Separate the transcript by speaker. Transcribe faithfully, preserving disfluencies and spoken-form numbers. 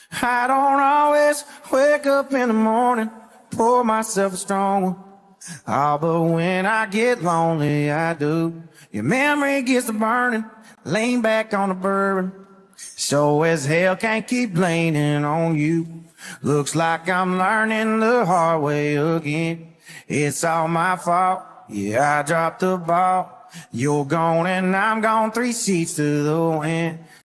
Speaker 1: I don't always wake up in the morning, pour myself a strong one. Oh, but when I get lonely, I do. Your memory gets to burning, lean back on the bourbon. So as hell can't keep leaning on you. Looks like I'm learning the hard way again. It's all my fault, yeah, I dropped the ball. You're gone and I'm gone, three seats to the wind.